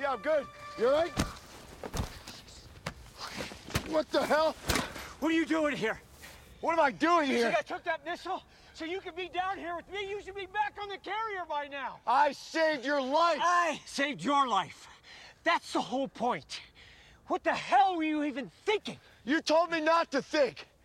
Yeah, I'm good. You all right? What the hell? What are you doing here? What am I doing You here? think I took that missile so you could be down here with me? You should be back on the carrier by now. I saved your life. I saved your life. That's the whole point. What the hell were you even thinking? You told me not to think.